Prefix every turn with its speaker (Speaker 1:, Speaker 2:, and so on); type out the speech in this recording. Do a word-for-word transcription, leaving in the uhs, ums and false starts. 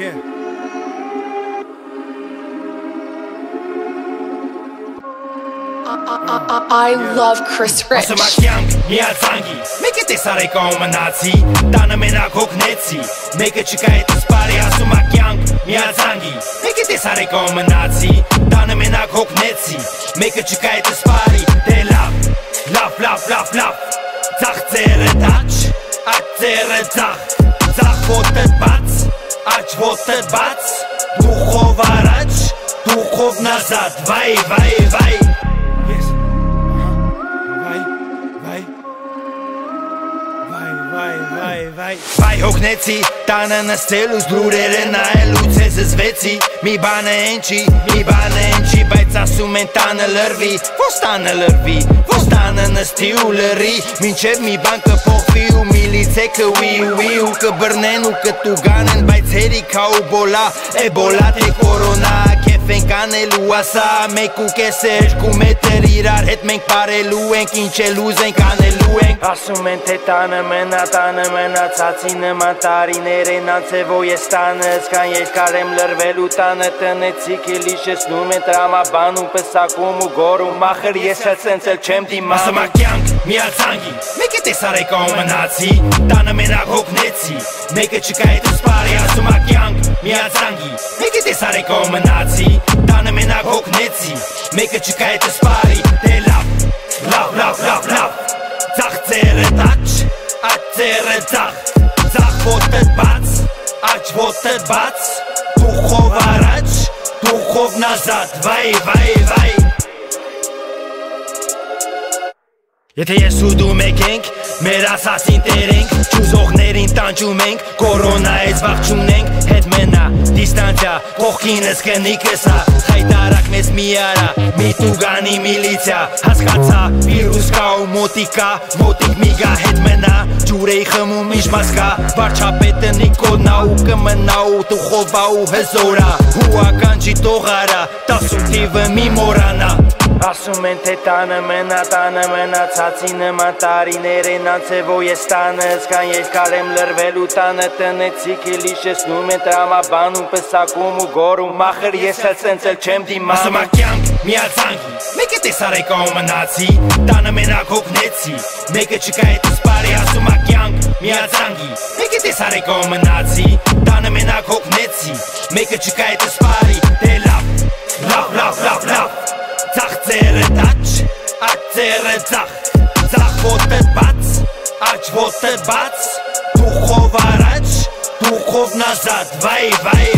Speaker 1: Yeah.
Speaker 2: I, I, I love Chris Rich.
Speaker 3: Ասում ակյանք միացանգի Մեկը տեսար եկա ու մնացի Տանը մենակ հոգնեցի Մեկը չկա հետ սպարի Ասում ակյանք միացանգի Մեկը տեսար եկա ու մնացի Տանը մենակ հոգնեցի Մեկը չկա հետ սպարի Դե լավ, լավ, լավ, լավ, լավ Ձախ ձերը դաչ, աչ ձերը ձախ Ձախ ոտըտ բաց, աչ ոտըտ բաց Դուխով առաջ, դուխով նազատ Վայ, վայ, վայ Վայ հոգնեցի, տանը նստելուց լուրերը նայելուց է զզվեցի Մի բանը ենչի, մի բանը ենչի, բայց ասում են տանը լրվի Ոնց տանը լրվի, ոնց տանը նստի ու լրի Մինչև մի բան կփոխվի ու միլիցեքը ուի ուի ու կբռնեն ու կտուգանեն Բայց հերիքա ու բոլա, էբոլա թե կորոնա Քեֆ ենք անելու ասա, մեկ ու կես է երկու մետր իրար հետ մենք պարելու ենք Ինչ էլ ուզենք անելու ենք Ասում են թե տանը մենա, տանը մենա Ցածի նման տարիներ են անցև ու ես տանը Սկան երկար եմ լրվել ու տանը տնեցիք էլ իշեցնում են տրամաբանում պսակում ու գորում Ախր ես էլ սենց էլ չեմ դիմանում Ասում ակյանք միացանգի Մեկը տեսար եկա ու մնացի Տանը մենակ հոգնեցի Մեկը չկա հետ սպարի Ասում ակյանք միացանգի Մեկը տեսար եկա ու մնացի Տանը մենակ հոգնեցի Մեկը չկա հետ սպարի Դե լավ, լավ, լավ, լավ, լավ Ձախ ձերը դաչ, աչ ձերը ձախ Ձախ ոտըտ բաց, աչ ոտըտ բաց Դուխով առաջ, դուխով նազատ Վայ, վայ, վայ Եթե ես ու դու մեկ ենք, մեր ասասին տեր ենք Չուզողներին տանջում ենք, կորոնայից վախ չունենք Հետ մենա, դիստանցիա, կողքինս կնիկս հա Խայտարակ մեզ մի արա, մի տուգանի միլիցիա Հասկացա, վիրուս կա ու մոտիկա, մոտիկ մի գա հետ մենա Ջուրեի խմում ինչ մաս կա, վարչապետը նիկոնա ու կմնա ու տուխովա ու հզորա Հուական ջի տողարա, տասում թիվը մի մորանա Ասում են թե տանը մենա, տանը մենա Ցածի նման տարիներ են անցև ու ես տանը Սկան երկար եմ լրվել ու տանը տնեցիք էլ իշեցնում են տրամաբանում պսակում ու գորում Ախր ես էլ սենց էլ չեմ դիմանում Ասում ակյանք միացանգի Մեկը տեսար եկա ու մնացի Տանը մենակ հոգնեցի Մեկը չկա հետ սպարի Ասում ակյանք միացանգի Մեկը տեսար եկա ու մնացի Տանը մենակ հոգնեցի Մեկը չկա հետ սպարի Դե լավ, լավ, լավ, լավ, լավ Ձախ ձերը դաչ, աչ ձերը ձախ Ձախ ոտըտ բաց, աչ ոտըտ բաց Դուխով առաջ, դուխով նազատ Վայ, վայ